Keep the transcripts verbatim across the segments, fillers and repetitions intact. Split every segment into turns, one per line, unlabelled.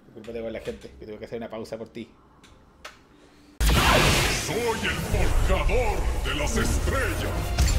Disculpate con la gente, que tuve que hacer una pausa por ti.
Soy el forjador de las estrellas.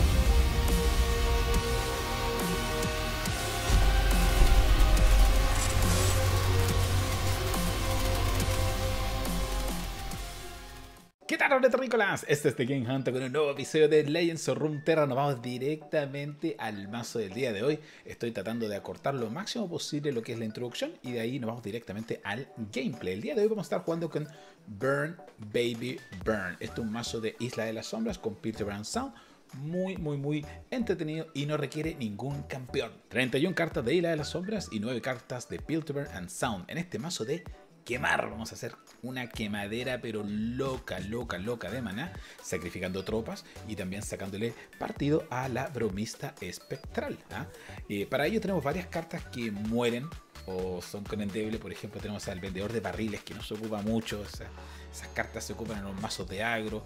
¿Qué tal, ornitorincolas? Este es The Game Hunter con un nuevo episodio de Legends of Runeterra. Nos vamos directamente al mazo del día de hoy. Estoy tratando de acortar lo máximo posible lo que es la introducción y de ahí nos vamos directamente al gameplay. El día de hoy vamos a estar jugando con Burn Baby Burn. Este es un mazo de Isla de las Sombras con Piltover and Sound. Muy, muy, muy entretenido y no requiere ningún campeón. treinta y una cartas de Isla de las Sombras y nueve cartas de Piltover and Sound. En este mazo de quemar, vamos a hacer una quemadera pero loca, loca, loca de maná, sacrificando tropas y también sacándole partido a la bromista espectral. ¿ah? Eh, para ello tenemos varias cartas que mueren o son con endeble. Por ejemplo, tenemos al vendedor de barriles, que no se ocupa mucho. O sea, esas cartas se ocupan en los mazos de agro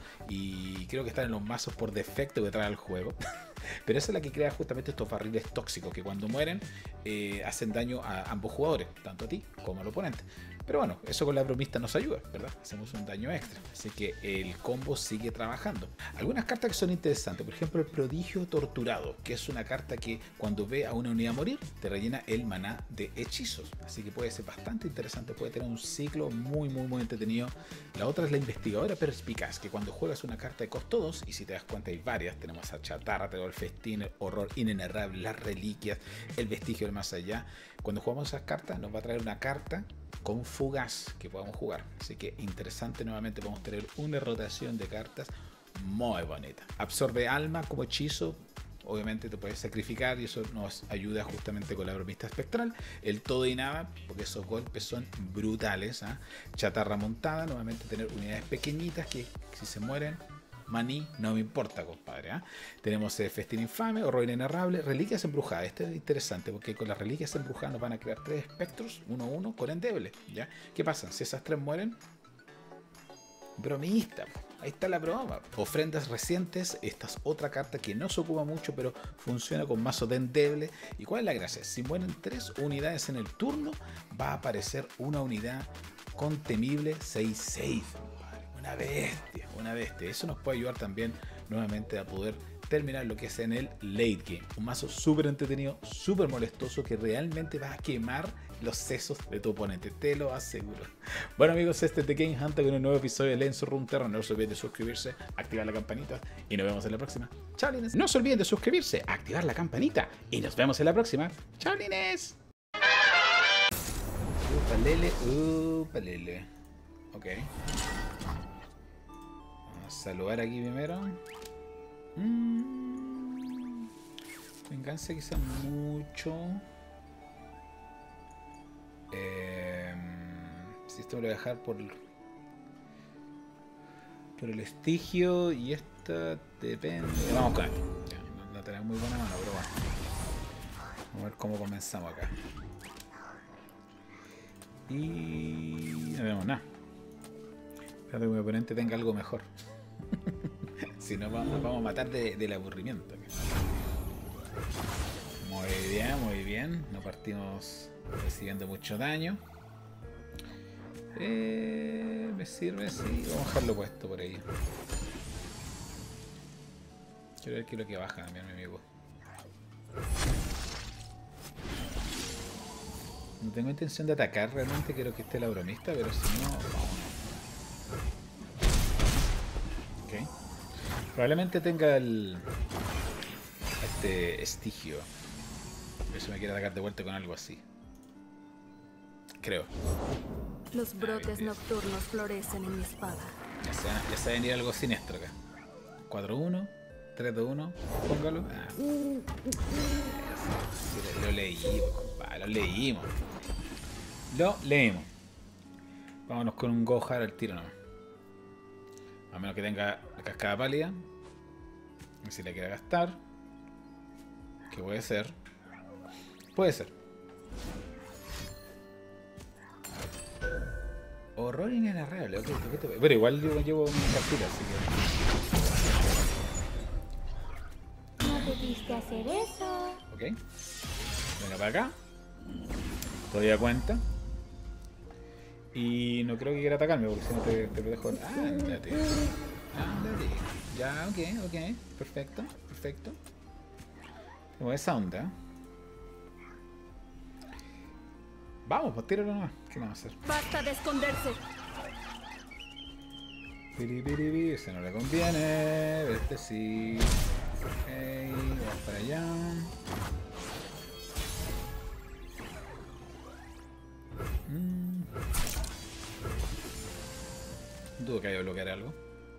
y creo que están en los mazos por defecto que trae al juego. Pero esa es la que crea justamente estos barriles tóxicos que cuando mueren eh, hacen daño a ambos jugadores, tanto a ti como al oponente. Pero bueno, eso con la bromista nos ayuda, ¿verdad? Hacemos un daño extra. Así que el combo sigue trabajando. Algunas cartas que son interesantes, por ejemplo el prodigio torturado, que es una carta que cuando ve a una unidad morir, te rellena el maná de hechizos. Así que puede ser bastante interesante, puede tener un ciclo muy, muy, muy entretenido. La otra es la investigadora perspicaz, que cuando juegas una carta de costo dos, y si te das cuenta hay varias, tenemos a Chatarra, tenemos el festín, el horror inenarrable, las reliquias, el vestigio del más allá. Cuando jugamos esas cartas nos va a traer una carta con fugaz que podamos jugar, así que interesante. Nuevamente vamos a tener una rotación de cartas muy bonita. Absorbe alma como hechizo, obviamente te puedes sacrificar y eso nos ayuda justamente con la bromista espectral. El todo y nada, porque esos golpes son brutales. ¿eh? Chatarra montada, nuevamente tener unidades pequeñitas que si se mueren, maní, no me importa, compadre. ¿eh? Tenemos eh, festín infame, horror inenarrable, reliquias embrujadas. Este es interesante porque con las reliquias embrujadas nos van a crear tres espectros, uno uno con endeble. ¿ya? ¿Qué pasa? Si esas tres mueren, bromista. Ahí está la broma. Ofrendas recientes. Esta es otra carta que no se ocupa mucho, pero funciona con mazo de endeble. ¿Y cuál es la gracia? Si mueren tres unidades en el turno, va a aparecer una unidad con temible seis seis. Una bestia, una bestia. Eso nos puede ayudar también nuevamente a poder terminar lo que es en el late game. Un mazo súper entretenido, súper molestoso, que realmente va a quemar los sesos de tu oponente, te lo aseguro. Bueno amigos, este es The Game Hunter con un nuevo episodio de Legends of Runeterra. No se olviden de suscribirse, activar la campanita y nos vemos en la próxima. Chao, Lines. No se olviden de suscribirse, activar la campanita y nos vemos en la próxima. Chao, Lines. Upalele, upalele. Ok. Saludar aquí primero. Mm. Venganza quizás mucho. Eh, si esto me lo voy a dejar por por el estigio y esta depende. Vamos con esto. Ya, no, no tenemos muy buena mano, pero bueno. Vamos a ver cómo comenzamos acá. Y no vemos nada. Espero que mi oponente tenga algo mejor. Si no, nos vamos a matar de, del aburrimiento. Muy bien, muy bien. No partimos recibiendo mucho daño. Eh, me sirve, sí. Vamos a dejarlo puesto por ahí. Quiero ver qué es lo que baja también, mi amigo. No tengo intención de atacar realmente. Quiero que esté la bromista, pero si no, vamos. Probablemente tenga el este estigio. Por eso me quiere atacar de vuelta con algo así. Creo.
Los brotes ah, nocturnos florecen en mi espada.
Ya se, ya se va a venir algo siniestro acá. cuatro uno, tres dos uno, póngalo. Ah. Eso, lo, lo leímos, compadre, lo leímos. Lo leímos. Vámonos con un Gohar al tiro nomás. A menos que tenga la cascada pálida. Si la quiera gastar. Que puede ser. Puede ser. Horror inenarrable. Okay, okay, pero igual yo llevo mi captura, así
que... No debiste hacer eso.
Ok. Venga para acá. Todavía cuenta. Y no creo que quiera atacarme porque si no te, te protejo. Ándate. Ándate. Ya, ok, ok. Perfecto, perfecto. Tengo esa onda. Vamos, pues tíralo nomás. ¿Qué vamos a hacer?
Basta de esconderse.
Piripiripi, ese no le conviene. Este sí. Ok, vamos para allá. Mm. Dudo que haya que bloquear algo.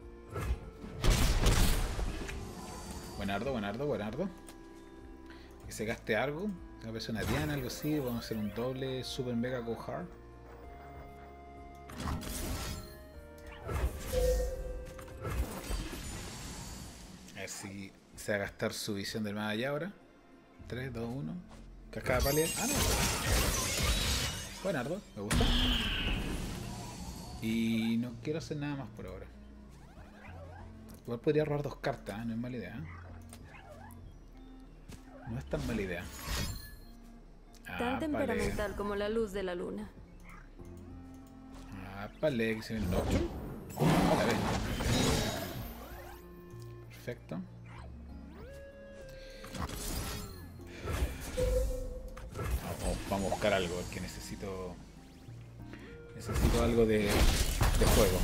Buenardo, buenardo, buenardo. Que se gaste algo. Una persona Diana, algo así. Vamos a hacer un doble super mega go hard. A ver si se va a gastar su visión del más allá ahora. tres, dos, uno. Cascada pálida. Ah, no. Buenardo, me gusta. Y no quiero hacer nada más por ahora. Igual podría robar dos cartas, ¿eh? No es mala idea. No es tan mala idea.
Tan
Ah,
temperamental
vale.
como la luz de la luna.
Ah, vale, que se ve el Nocturne. Vale, ve. Perfecto. Vamos, vamos a buscar algo, porque necesito... Necesito algo de, de juego.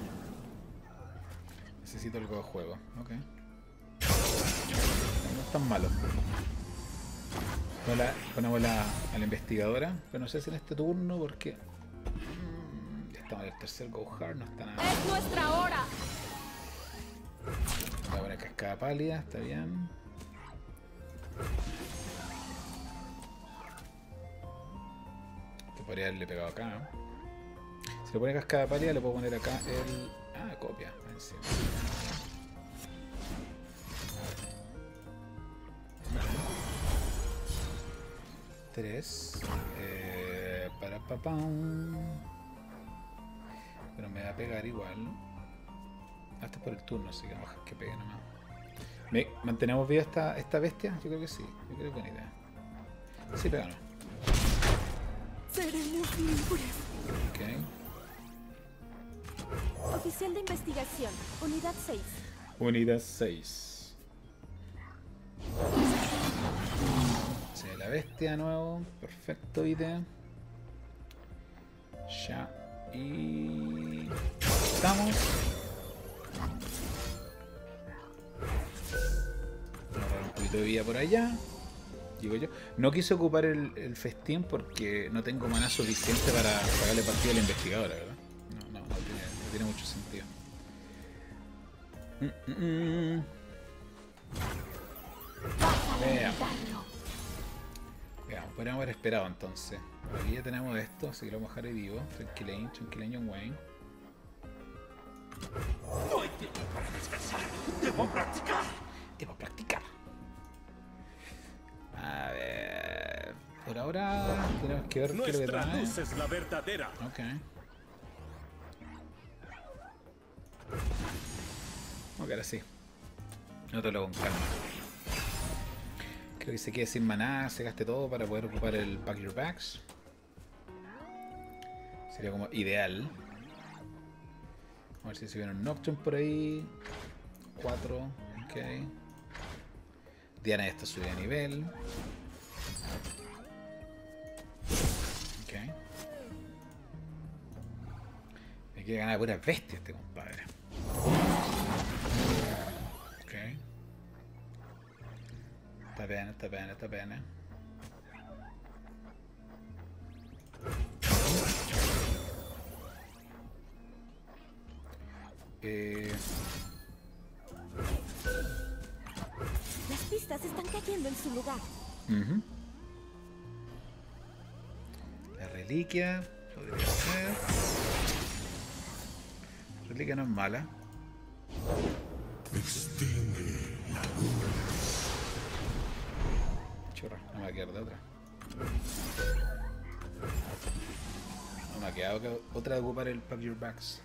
Necesito algo de juego, ok. No es tan malo. La, ponemos la, a la investigadora, pero no sé si en este turno porque mmm, ya estamos en el tercer go hard, no está nada.
¡Es nuestra hora!
Voy a poner cascada pálida, está bien. Este podría haberle pegado acá, ¿no? Si le pone cascada pálida le puedo poner acá el... Ah, copia, encima. tres eh, para papam. Pero me va a pegar igual, ¿no? Hasta por el turno, así que vamos a dejar que pegue nomás. ¿Me, ¿Mantenemos viva esta, esta bestia? Yo creo que sí, yo creo que es buena idea. Sí, pega no.
Seremos libres.
Ok.
Oficial de investigación, unidad seis.
Unidad seis. Se ve la bestia de nuevo. Perfecto, idea. Ya. Y... estamos. Vamos a agarrar un poquito de vida por allá. Digo yo. No quise ocupar el, el festín porque no tengo maná suficiente para pagarle partida a la investigadora, ¿verdad? No, no, no tiene, no tiene mucho sentido. Mm, mm, mm. Veamos. Veamos, podríamos haber esperado entonces. Aquí ya tenemos esto, así que lo vamos a dejar ahí vivo. Tranquileño, tranquileño Wayne.
No hay tiempo para descansar. Debo practicar.
Debo practicar. A ver. Por ahora tenemos que ver qué es lo que
Nuestra
trae.
luz es la verdadera.
Ok. Ok, ahora sí. Nótalo con calma. Creo que se quede sin maná, se gaste todo para poder ocupar el Pack Your Bags. Sería como ideal. A ver si se viene un Nocturne por ahí. cuatro, ok. Diana está subida de nivel. Ok. Me quiere ganar puras bestias este compadre. Ok. Está bien, está bien, está bien. ¿eh? Eh...
Las pistas están cayendo en su lugar.
Uh-huh. La reliquia podría ser. La reliquia no es mala. Chorra, no me va a quedar de otra. No me ha quedado que otra de ocupar el Pack Your Bags.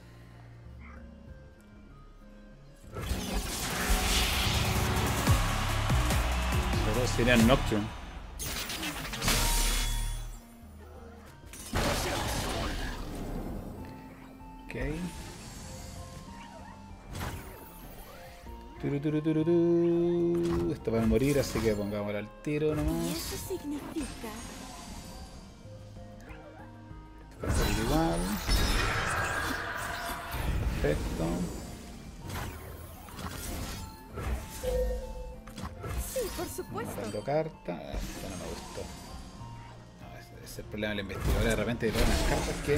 Pero sería Nocturne. Ok. Turu, turu, turu, turu. Esto va a morir, así que pongámoslo al tiro
¿Y
nomás.
eso significa?
Va a salir igual. Perfecto.
Sí, por supuesto.
Matando carta. Ah, esto no me gustó. No, ese es el problema del investigador. De repente le unas cartas que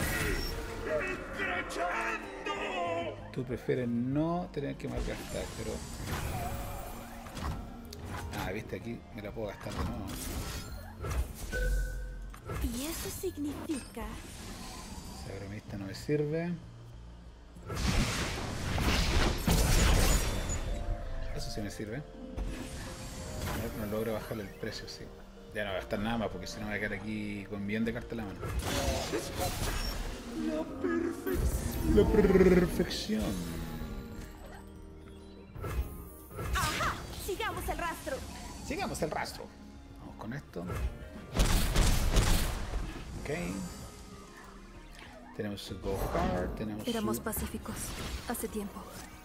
tú prefieres no tener que malgastar, pero... Ah, viste, aquí me la puedo gastar de nuevo.
¿Y eso significa?
Esa bromista no me sirve. Eso sí me sirve. No, no logro bajarle el precio, sí. Ya no voy a gastar nada más porque si no me voy a quedar aquí con un millón de cartas en la mano. La perfección.
¡Ajá! ¡Sigamos el rastro!
Sigamos el rastro. Vamos con esto. Ok. Tenemos su Go Hard. Tenemos
Éramos
su...
pacíficos hace tiempo.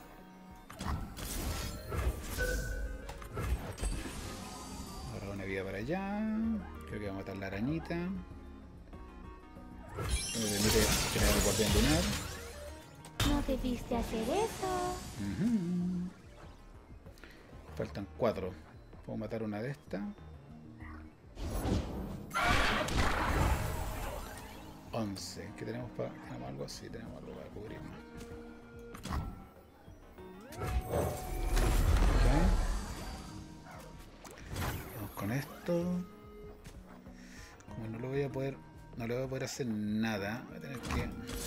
Ahora una vida para allá. Creo que vamos a matar la arañita. Me permite tener el guardián lunar.
No debiste hacer eso.
Uh-huh. Faltan cuatro. Puedo matar una de estas. once. ¿Qué tenemos para...? ¿Tenemos algo así? Tenemos algo para cubrirnos. Okay. Vamos con esto. Como no lo voy a poder... No le voy a poder hacer nada. Voy a tener que...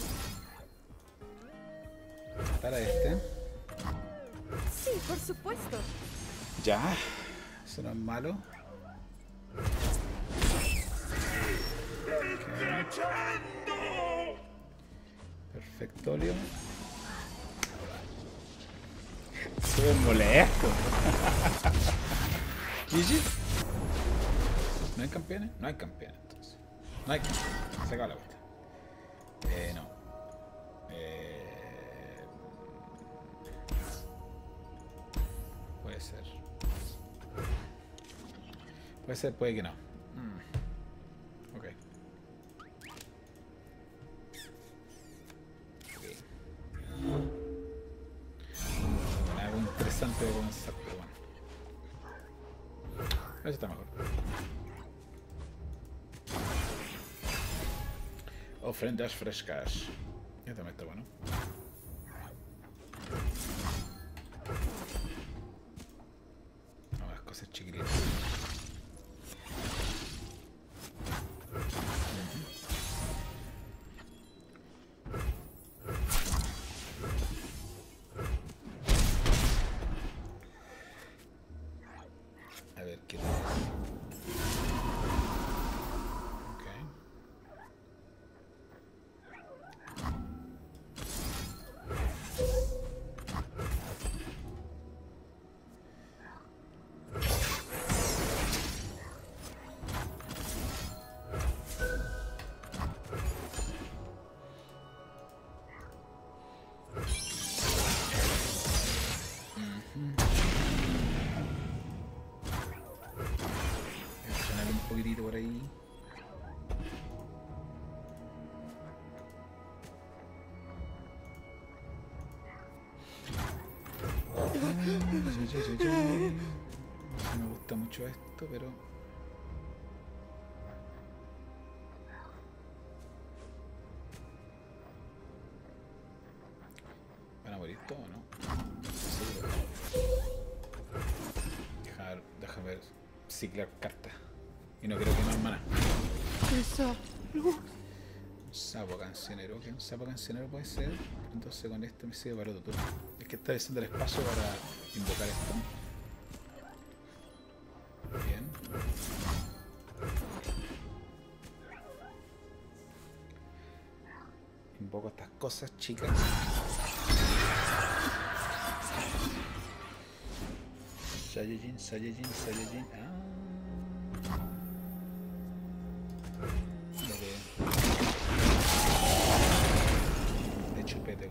matar a este.
Sí, por supuesto.
Ya. Eso no es malo. Okay. Perfectolio. Estoy molesto. G G. ¿No hay campeones? No hay campeones entonces. No hay campeones. Se acaba la vuelta. Eh, no. Eh... Puede ser. Puede ser, puede que no. Mm. Ok. Okay. Algo interesante de comenzar, pero bueno. Eso está mejor. Ofrendas frescas. Ya también está bueno. No, las cosas chiquititas. A ver qué tal. Ok. Un poquitito por ahí. No me gusta mucho esto, pero ¿van a morir todos o no? Seguro. Dejar, déjame ver. Ciclar cartas. Y no creo que más mana. Un sapo cancionero. ¿Qué? Un sapo cancionero puede ser. Entonces con este me sirve para otro turno. Es que está diciendo el espacio para invocar esto. Bien. Invoco estas cosas chicas. Saiyajin, Saiyajin, Saiyajin. Ah. De chupete.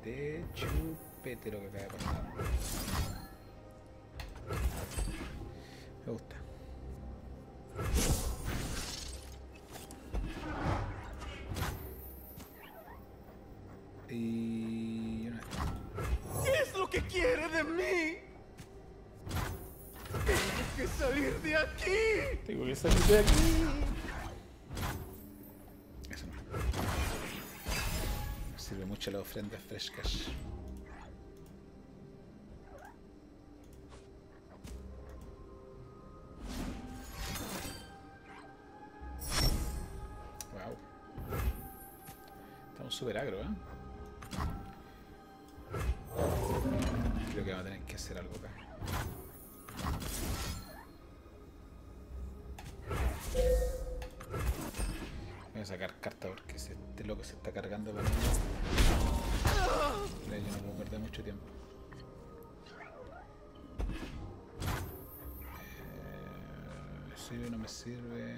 de chupete lo que acaba de pasar. Me gusta. Y...
¿Qué es lo que quiere de mí? Tengo que salir de aquí.
Tengo que salir de aquí. Eso no. Me sirve mucho la ofrenda Fresh Cash. Wow. Estamos súper agro, ¿eh? Creo que vamos a tener que hacer algo acá. Voy a sacar carta porque este loco se está cargando para mí. Yo no puedo perder mucho tiempo. Eh, sirve, no me sirve.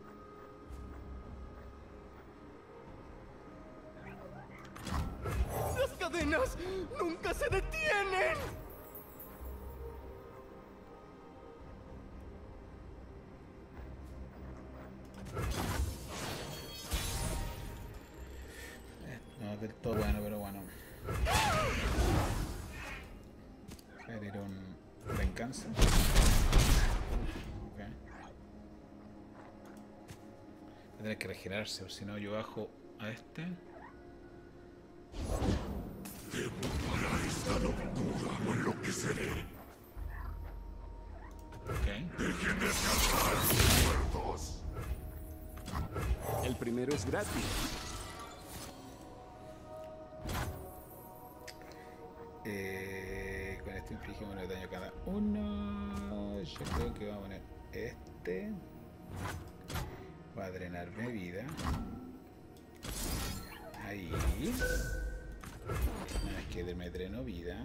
Las cadenas nunca se detienen.
No es del todo bueno, pero bueno. Voy a tirar un venganza. Okay. Va a tener que regenerarse, o si no yo bajo a este.
Para esta locura o enloqueceré.
Okay.
Dejen descansar sus muertos.
El primero es gratis.
Eh, con este infligimos uno de daño cada uno. Yo creo que vamos a poner este. Va a drenarme vida. Ahí. Una vez que me dreno vida.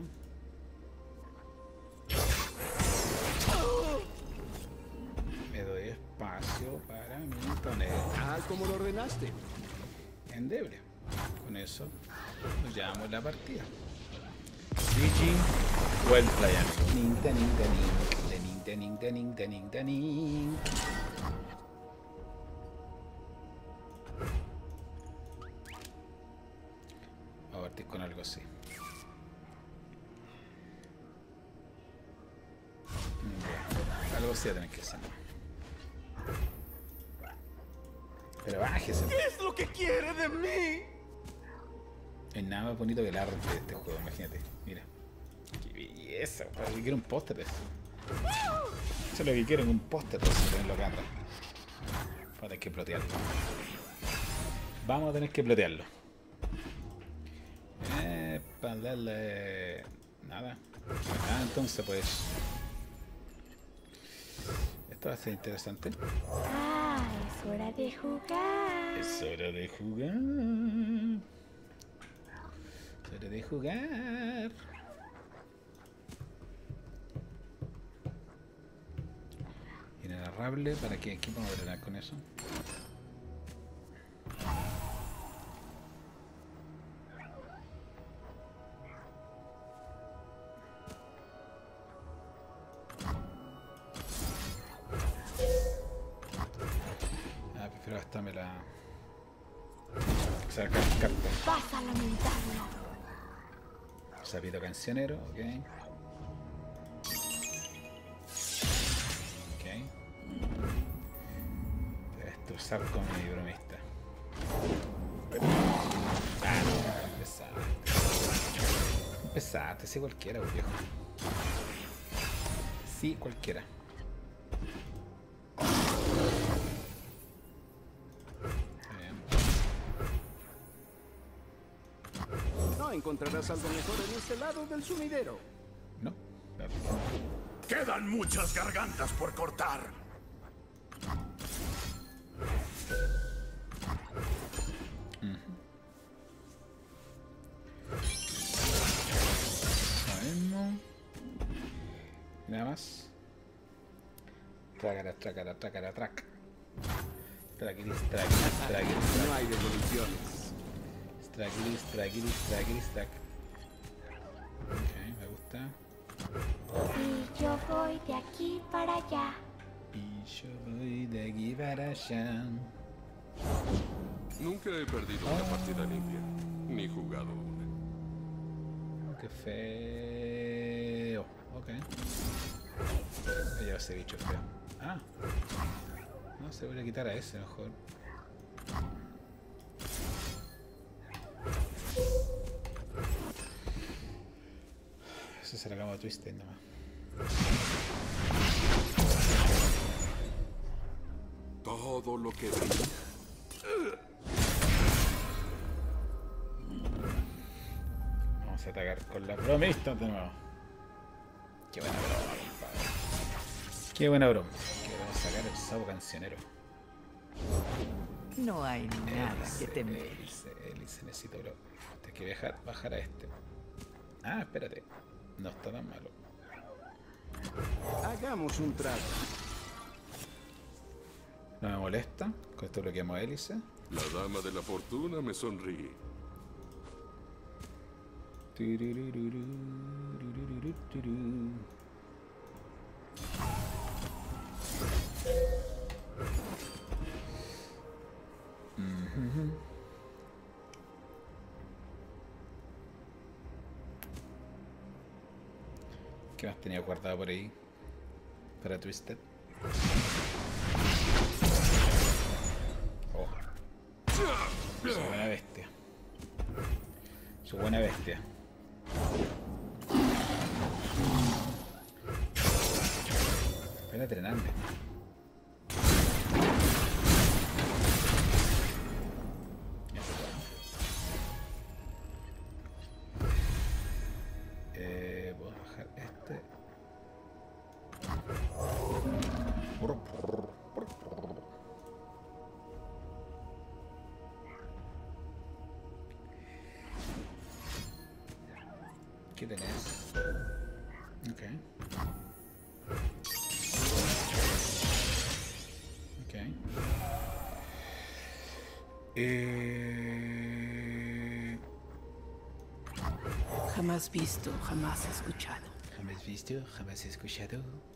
Me doy espacio para mi poner
Tal como lo ordenaste.
endeble. Con eso nos llevamos la partida. G G. Well played. Ning, da, ning, da, ning, da, ning, da, ning, da, ning, da, ning, da, ning. Voy a partir con algo así. Ya. Algo así va a tener que hacer. Pero bájese.
¿Qué es lo que quiere de mí?
Es nada más bonito que el arte de este juego, imagínate. Mira. Qué belleza, yo quiero un póster de eso. Eso es lo que quiero, un póster de eso, tenerlo acá atrás. Vamos a tener que plotearlo. Vamos a tener que plotearlo. Eh, para darle... nada. Ah, entonces pues... esto va a ser interesante.
Ah, es hora de jugar.
Es hora de jugar. Es hora de jugar. Inenarrable, ¿para qué? ¿Qué podemos drenar con eso? Ah, prefiero gastarme la... sacar cartas.
Vas a lamentarlo.
Sapito cancionero, ok. Ok. Voy a destrozar con mi bromista. Ah, no, empezate. Empezate, sí cualquiera, viejo. Sí, cualquiera.
No encontrarás algo mejor en este lado del sumidero.
No, claro.
Quedan muchas gargantas por cortar.
Lo mismo. Nada más. Trácara, trácara, trácara, trac. Traquiris, traquiris, traquiris,
No hay devoluciones.
traquiris, traquiris, traquiris, trac. Ok, me gusta.
Y yo voy de aquí para allá.
Y yo voy de aquí para allá.
Nunca he perdido una partida limpia, ni jugado una.
Qué feo. Ok. Lleva ese bicho feo. Ah. No, se voy a quitar a ese mejor. Ese se la cama a Twisted nomás.
Todo lo que brilla.
Vamos a atacar con la bromista de nuevo. Qué buena broma, compadre. Qué buena broma. Que vamos a sacar el sabo cancionero.
No hay nada que temer.
Élice, Élice, necesito bro. Hay que bajar, bajar a este. Ah, espérate. No está tan malo.
Hagamos un trato.
No me molesta. Con esto bloqueamos a Élice.
La dama de la fortuna me sonríe.
Mm-hmm. ¿Qué más tenía guardado por ahí? Para Twisted. Oh. Su buena bestia. Su buena bestia. Ven a trenarme. Eh, voy a bajar este. ¿Qué tenés? Ok. Ok. Eh...
Jamás visto, jamás escuchado.
Jamás visto, jamás escuchado.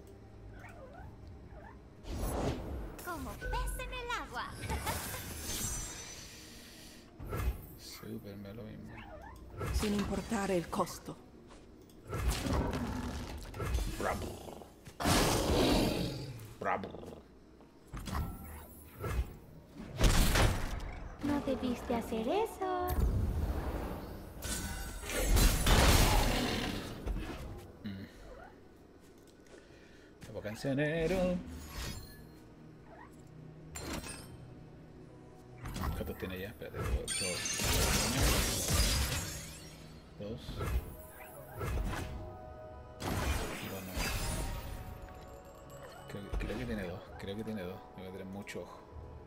Como pez en el agua.
Súper me lo mismo.
Sin importar el costo.
Bravo. Bravo.
No debiste hacer eso.
Nuevo cancionero. ¿Cuántos tiene ya? Espérate, dos. Dos. Dos. Dos no. Creo, creo que tiene dos. Creo que tiene dos. Debe tener mucho ojo.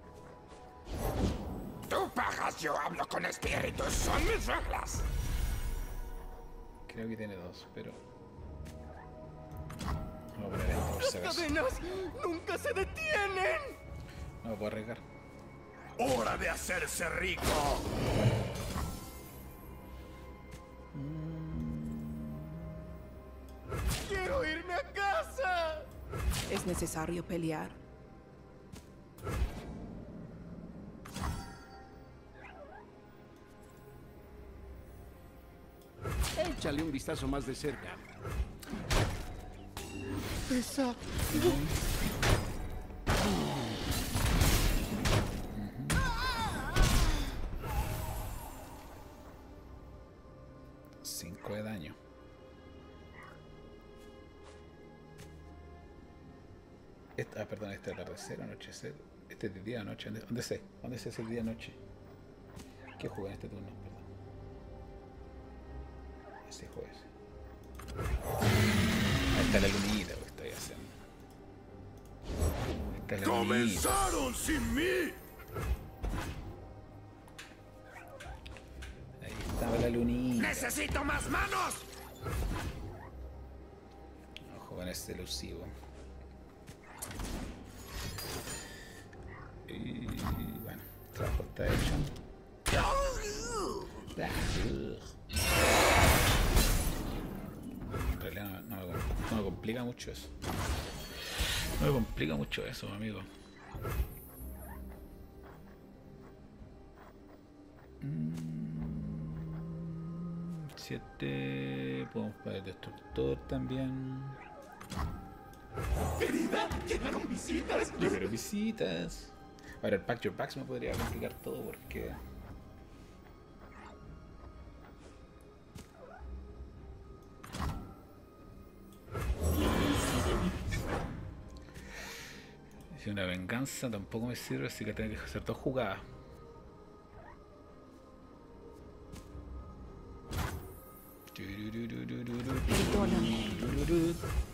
Tú pagas, yo hablo con espíritus, son mis reglas.
Creo que tiene dos, pero... Vamos a poner esto por si acaso.
¡Cadenas nunca se detienen!
No me puedo arriesgar.
¡Hora de hacerse rico!
¡Quiero irme a casa!
¿Es necesario pelear?
Échale un vistazo más de cerca. Esa...
cinco de daño. Esta, ah, perdón, este es atardecer, anochecer. Este es de día, noche. ¿Dónde sé? ¿Dónde sé si es día, noche? ¿Qué jugué en este turno? Perdón. Ese juego ese. Ahí está la lunita que estoy haciendo. Ahí está la lunita.
¡Comenzaron sin mí!
Ahí estaba la lunita.
¡Necesito más manos!
Ojo con este elusivo. Y bueno, el trabajo está hecho. complica mucho eso. No me complica mucho eso, amigo. siete. Podemos poner el destructor también.
Querida, llegaron visitas.
Llegaron visitas. Ahora el Pack Your Packs me podría complicar todo porque... Si una venganza tampoco me sirve, así que tengo que hacer dos jugadas.
Perdóname.